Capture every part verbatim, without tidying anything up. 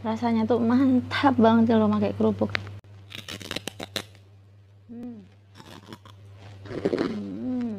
Rasanya tuh mantap banget kalau pakai kerupuk. Hmm. Hmm.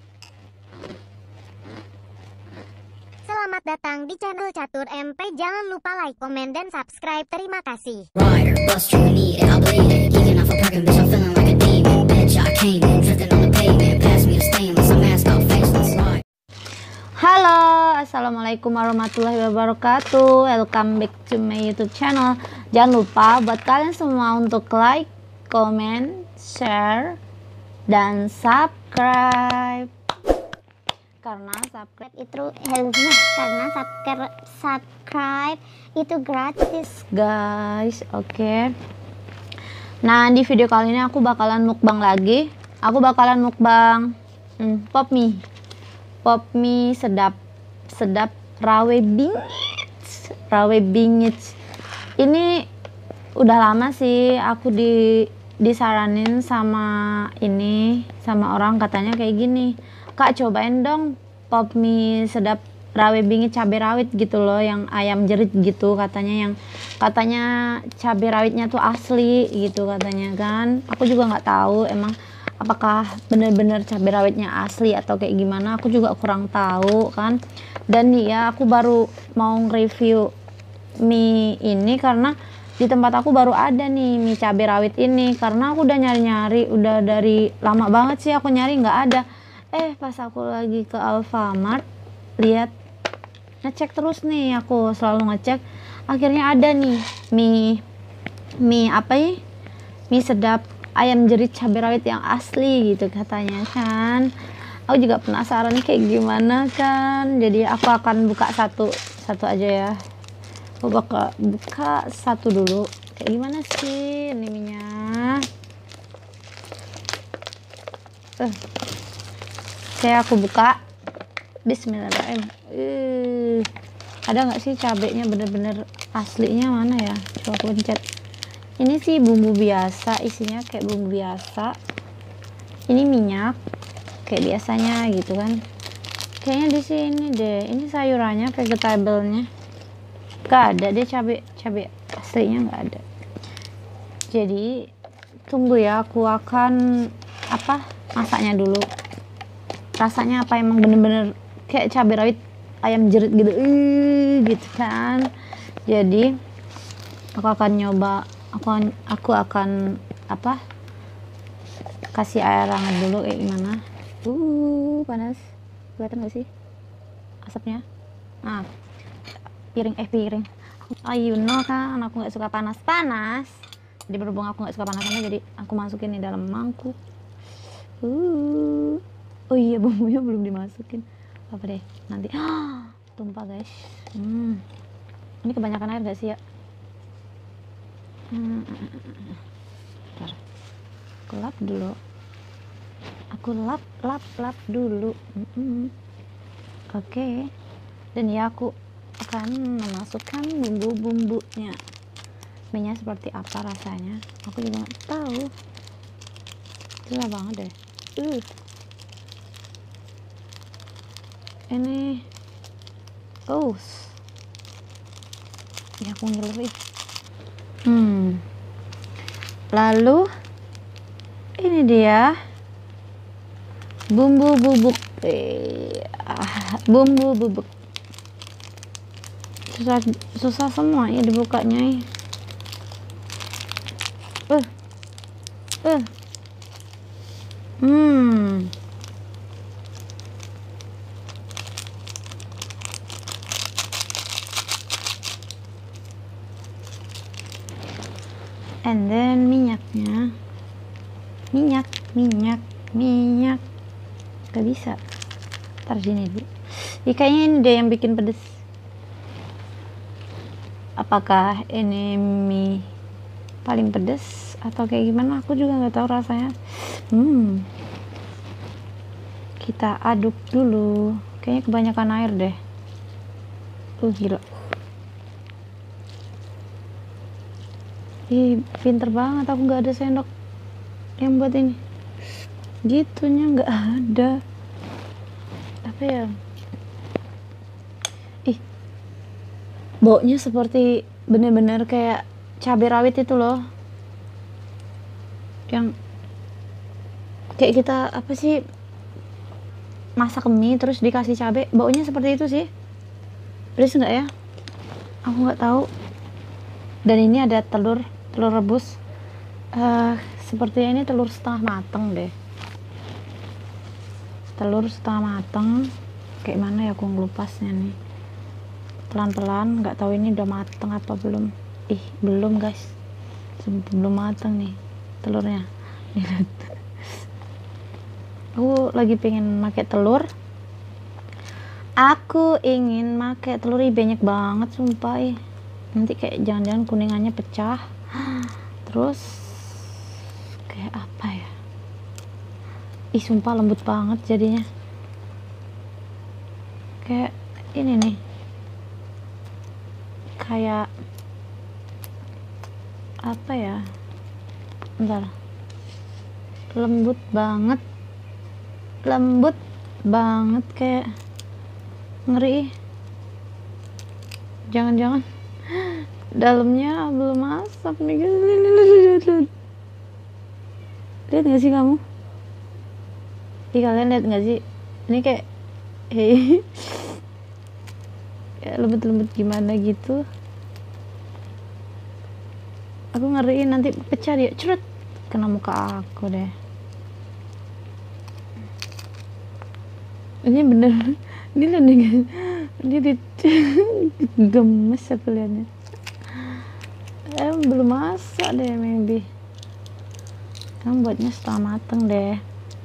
Selamat datang di channel Catur M P. Jangan lupa like, komen, dan subscribe. Terima kasih. Rider, bust you need it, I bleed it. Geeking off a perkin', bitch, I'm feeling like a demon. Bitch, I came in, drifting on the pavement. Pass me the stainless, I'm masked out, faceless, slide. Halo, assalamualaikum warahmatullahi wabarakatuh. Welcome back to my YouTube channel. Jangan lupa buat kalian semua untuk like, comment, share, dan subscribe. Karena subscribe itu karena subscribe subscribe itu gratis, guys. Oke. Okay. Nah, di video kali ini aku bakalan mukbang lagi. Aku bakalan mukbang hmm, pop mie. Pop mie sedap sedap rawe bingit. Rawe bingit. Ini udah lama sih aku di disaranin sama ini sama orang, katanya kayak gini, Kak, cobain dong pop mie sedap rawe bingit cabai rawit gitu loh, yang ayam jerit gitu, katanya yang katanya cabai rawitnya tuh asli gitu katanya kan. Aku juga nggak tahu emang apakah bener-bener cabai rawitnya asli atau kayak gimana, aku juga kurang tahu kan. Dan ya aku baru mau review mie ini karena di tempat aku baru ada nih mie cabai rawit ini, karena aku udah nyari-nyari udah dari lama banget sih aku nyari nggak ada. Eh pas aku lagi ke Alfamart lihat, ngecek terus nih, aku selalu ngecek, akhirnya ada nih mie mie apa ya mie sedap ayam jerit cabai rawit yang asli gitu katanya kan. Aku juga penasaran kayak gimana kan, jadi aku akan buka satu satu aja ya. Aku bakal buka satu dulu, kayak gimana sih ini minyak. Uh. Oke, aku buka. Bismillahirrahmanirrahim. Uh, ada nggak sih cabenya bener-bener aslinya, mana ya? Coba aku pencet. Ini sih bumbu biasa, isinya kayak bumbu biasa. Ini minyak, kayak biasanya gitu kan. Kayaknya di sini deh. Ini sayurannya, vegetable-nya. Gak ada deh cabai cabai aslinya, nggak ada. Jadi tunggu ya, aku akan apa masaknya dulu. Rasanya apa, emang bener-bener kayak cabai rawit ayam jerit gitu, uh, gitu kan. Jadi aku akan nyoba, aku aku akan apa kasih air hangat dulu, kayak gimana. Uh panas, kelihatan gak sih asapnya? Nah, piring eh piring oh you know kan aku nggak suka panas-panas, jadi berhubung aku nggak suka panas-panas, jadi aku masukin di dalam mangkuk. uh Oh iya, bumbunya belum dimasukin. Apa deh, nanti ah, tumpah guys. Hmm. Ini kebanyakan air gak sih ya? Hmm. Bentar. Aku lap dulu. Aku lap, lap, lap dulu. Hmm. Oke. Okay. Dan ya aku akan memasukkan bumbu-bumbunya. Minyak seperti apa rasanya? Aku juga nggak tahu. Susah banget deh. Uh. Ini oh ya aku ngeluh. hmm lalu ini dia bumbu bubuk, eh, ah, bumbu bubuk susah susah semua ya dibukanya. uh uh hmm and then minyaknya, minyak minyak minyak gak bisa, ntar sini dulu. Ya, kayaknya ini deh yang bikin pedes. Apakah ini mie paling pedes atau kayak gimana, aku juga nggak tahu rasanya. hmm kita aduk dulu, kayaknya kebanyakan air deh. uh gila. Ih, pinter banget, aku nggak ada sendok yang buat ini. Gitunya nggak ada. Apa ya? Ih, baunya seperti bener-bener kayak cabai rawit itu loh, yang kayak kita apa sih, masak mie terus dikasih cabai, baunya seperti itu sih. Pedes nggak ya? Aku nggak tahu. Dan ini ada telur telur rebus, uh, sepertinya ini telur setengah mateng deh, telur setengah mateng. Kayak mana ya aku ngelupasnya nih, pelan-pelan, nggak tahu ini udah mateng apa belum. Ih, belum guys, belum mateng nih telurnya. Aku lagi pengen pakai telur, aku ingin pakai telur. Ih, banyak banget sumpah. Ih, nanti kayak jangan-jangan kuningannya pecah. Terus kayak apa ya, ih sumpah lembut banget jadinya, kayak ini nih, kayak apa ya, bentar, lembut banget, lembut banget, kayak ngeri. Jangan-jangan dalamnya belum masak nih guys. Lihat gak sih kamu? Ih, kalian lihat gak sih? Ini kayak hei, kayak lembut-lembut gimana gitu. Aku ngeriin nanti pecah dia, cerut kena muka aku deh. Ini bener, ini loh nih guys, ini di gemes aku liatnya. Eh, belum masak deh, maybe. Kamu buatnya setengah mateng deh.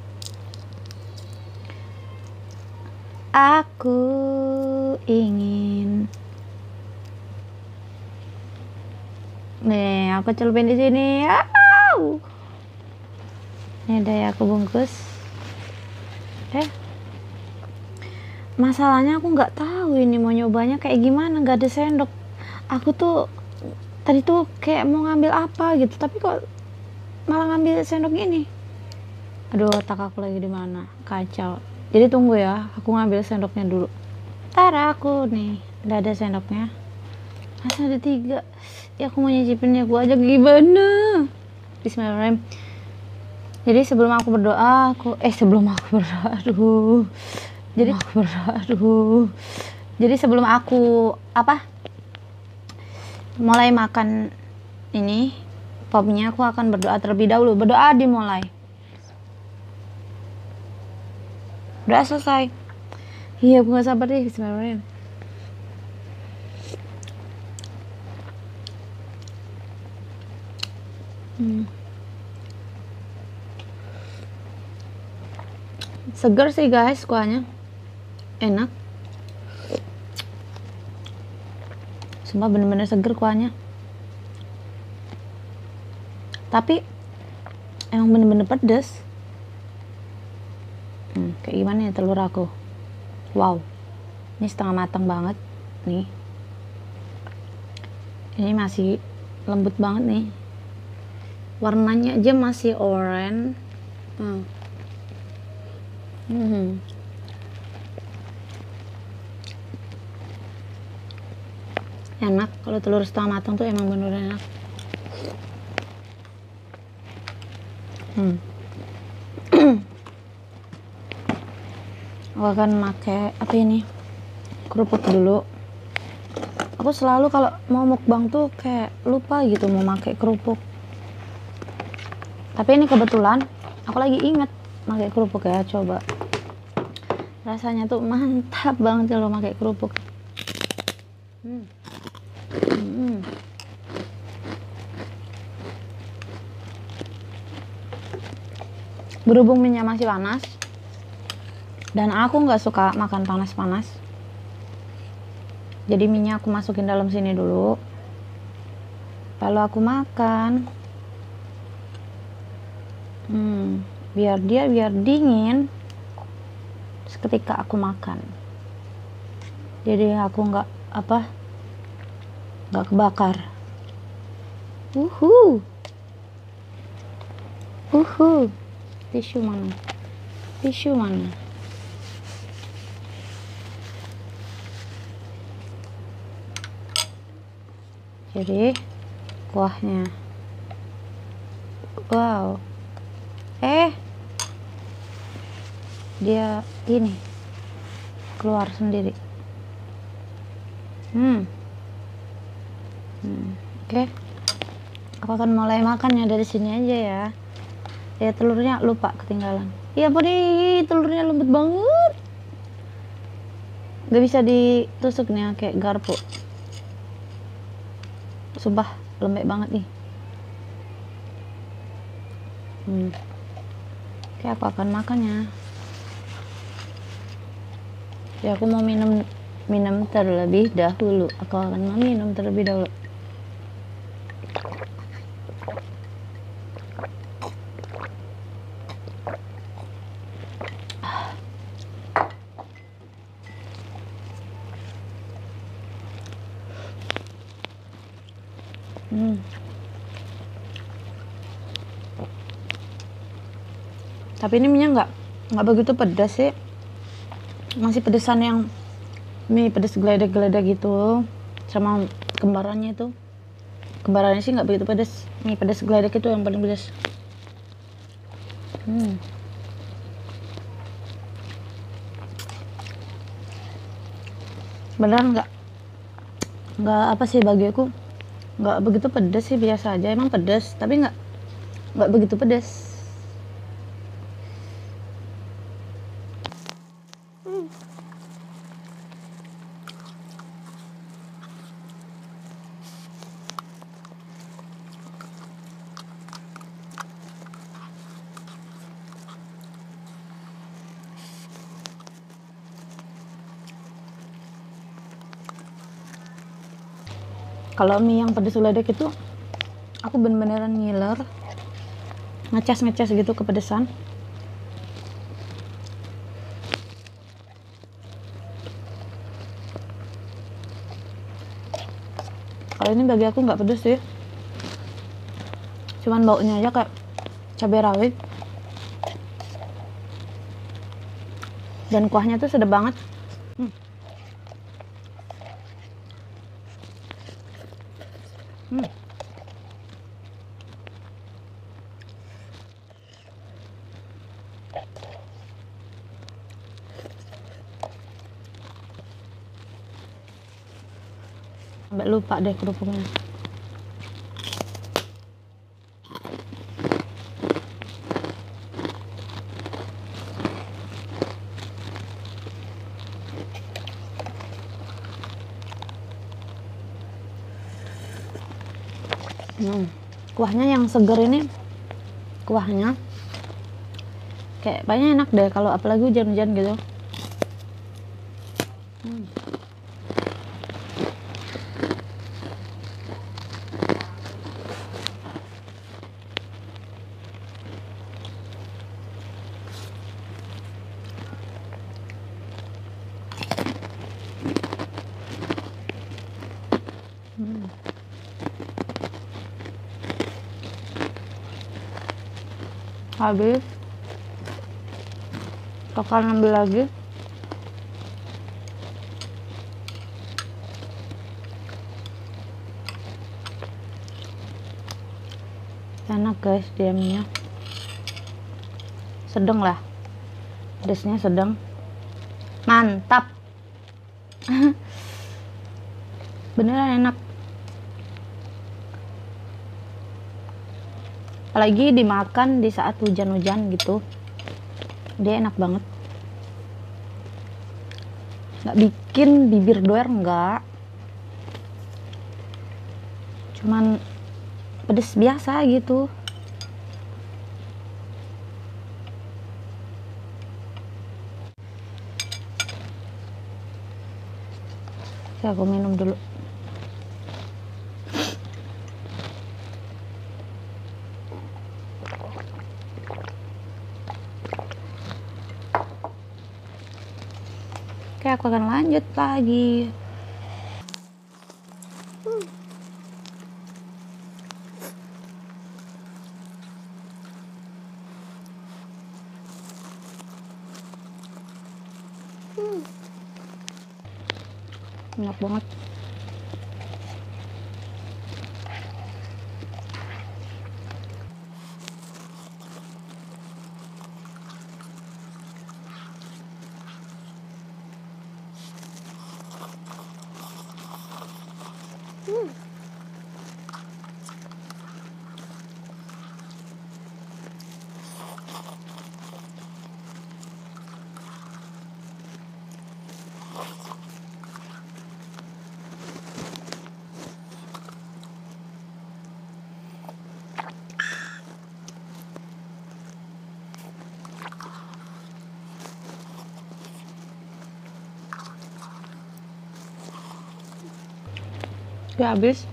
Aku ingin, nih aku celupin di sini. Au! Ini udah ya, aku bungkus. Eh, masalahnya aku nggak tahu ini mau nyobanya kayak gimana, nggak ada sendok. Aku tuh tadi tuh kayak mau ngambil apa gitu, tapi kok malah ngambil sendok ini. Aduh, otak aku lagi di mana, kacau. Jadi tunggu ya, aku ngambil sendoknya dulu. Tara, aku nih udah ada sendoknya. Masa ada tiga? Ya aku mau nyicipinnya, aku aja gimana. Bismillahirrahmanirrahim. Jadi sebelum aku berdoa, aku eh sebelum aku berdoa, aduh. Jadi aku berdoa, aduh. Jadi sebelum aku apa? Mulai makan ini popnya, aku akan berdoa terlebih dahulu. Berdoa dimulai. Udah selesai. Iya, aku gak sabar deh. Bismillahirrahmanirrahim. Hmm. Seger sih guys kuahnya, enak. Sumpah bener-bener seger kuahnya. Tapi emang bener-bener pedes. Hmm, kayak gimana ya telur aku? Wow, ini setengah matang banget nih. Ini masih lembut banget nih. Warnanya aja masih oranye. Hmm. Hmm. Enak kalau telur setengah matang tuh, emang bener enak. Hmm. Aku akan pakai apa ini, kerupuk dulu. Aku selalu kalau mau mukbang tuh kayak lupa gitu mau pakai kerupuk. Tapi ini kebetulan aku lagi inget pakai kerupuk ya. Coba, rasanya tuh mantap banget kalau pakai kerupuk. Hmm. Hmm. Berhubung minyak masih panas dan aku nggak suka makan panas-panas, jadi minyak aku masukin dalam sini dulu, lalu aku makan. Hmm, biar dia biar dingin ketika aku makan, jadi aku nggak apa nggak kebakar. Uhu, uhu, tisu mana? Tisu mana? Jadi kuahnya, wow, eh dia ini keluar sendiri. Hmm, hmm. Oke, okay. Aku akan mulai makannya dari sini aja ya. Ya telurnya lupa ketinggalan. Iya apa nih, telurnya lembut banget. Gak bisa ditusuk nih kayak garpu. Sumpah lembek banget nih. Hmm. Oke, aku akan makannya. Ya aku mau minum minum terlebih dahulu. Aku akan meminum terlebih dahulu. Hmm. Tapi ini minyak nggak nggak begitu pedas sih, masih pedesan yang mie pedas geledek-geledek gitu, sama kembarannya itu. Kembarannya sih nggak begitu pedas, mie pedas geledek itu yang paling pedas. Hmm. Beneran nggak nggak apa sih, bagi aku nggak begitu pedas sih, biasa aja. Emang pedas tapi nggak nggak begitu pedas. hmm. Kalau mie yang pedas geledek itu aku bener-beneran ngiler, ngecas-ngecas gitu kepedesan. Kalau ini bagi aku nggak pedes sih, cuman baunya aja kayak cabai rawit, dan kuahnya tuh sedap banget. hmm. Hmm. Sampai lupa deh kerupuknya. Hmm. Kuahnya yang seger ini, kuahnya kayak banyak enak deh kalau apalagi hujan-hujan gitu. hmm. Hmm. Habis bakal ngambil lagi. Enak guys, diamnya sedang lah, pedasnya sedang, mantap. Beneran enak, apalagi dimakan di saat hujan-hujan gitu, dia enak banget, nggak bikin bibir doer, enggak, cuman pedes biasa gitu. Oke, aku minum dulu. Oke, aku akan lanjut lagi. Hmm. Hmm. Enak banget. Udah habis,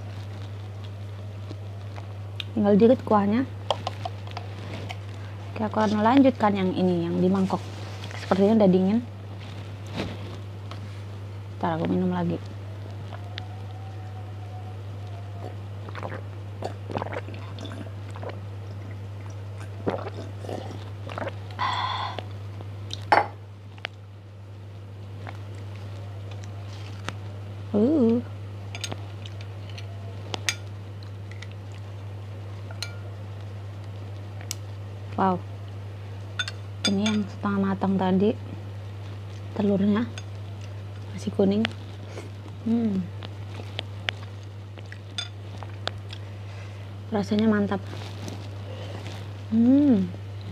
tinggal dikit kuahnya. Oke, aku akan melanjutkan yang ini, yang di mangkok. Sepertinya udah dingin. Ntar aku minum lagi. Uh. Wow, ini yang setengah matang tadi, telurnya masih kuning. Hmm. Rasanya mantap. Hmm.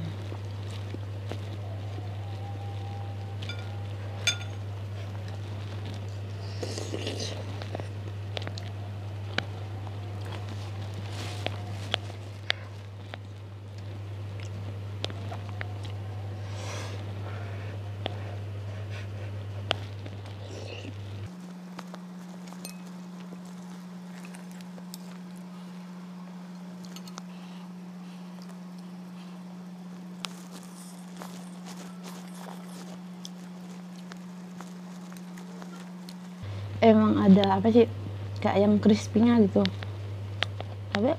Emang ada apa sih, kayak ayam crispy-nya gitu. Tapi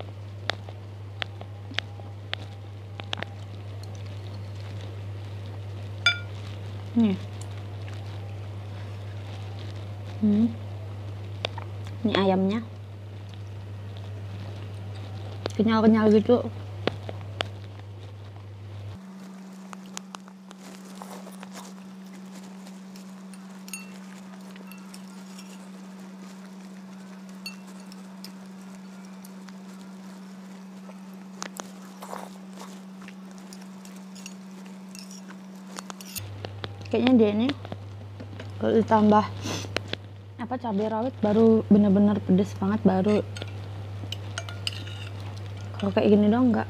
nih, hmm. Ini ayamnya kenyal-kenyal gitu. Kayaknya dia ini kalau ditambah apa cabai rawit baru bener-bener pedes banget, baru. Kalau kayak gini dong enggak.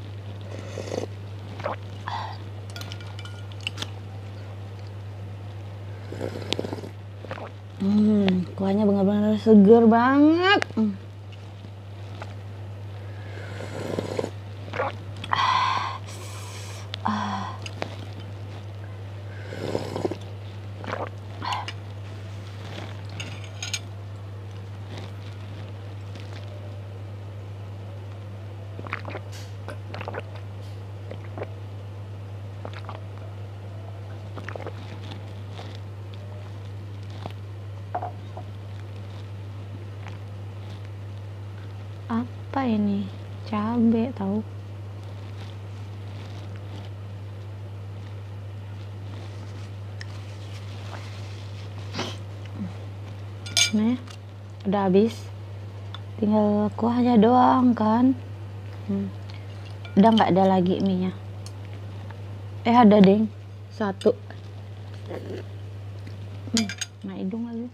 Hmm, kuahnya bener-bener seger banget. Hmm. Apa ini? Cabe tahu. Nah, udah habis. Tinggal kuahnya doang kan. Hmm. Udah nggak ada lagi mie-nya. Eh ada deng, satu. Hmm, nah hidung lagi.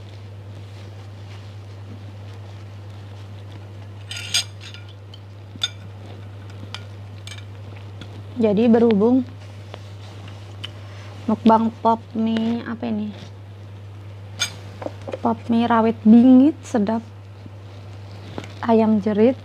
Jadi berhubung mukbang pop mie apa ini? Pop mie rawit bingit sedap, ayam jerit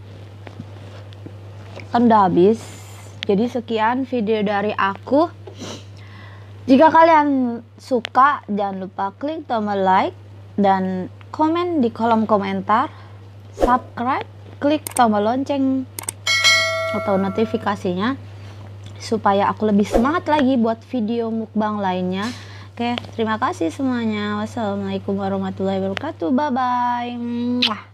kan udah habis. Jadi sekian video dari aku. Jika kalian suka, jangan lupa klik tombol like dan komen di kolom komentar, subscribe, klik tombol lonceng atau notifikasinya supaya aku lebih semangat lagi buat video mukbang lainnya. Oke, terima kasih semuanya. Wassalamualaikum warahmatullahi wabarakatuh. Bye bye.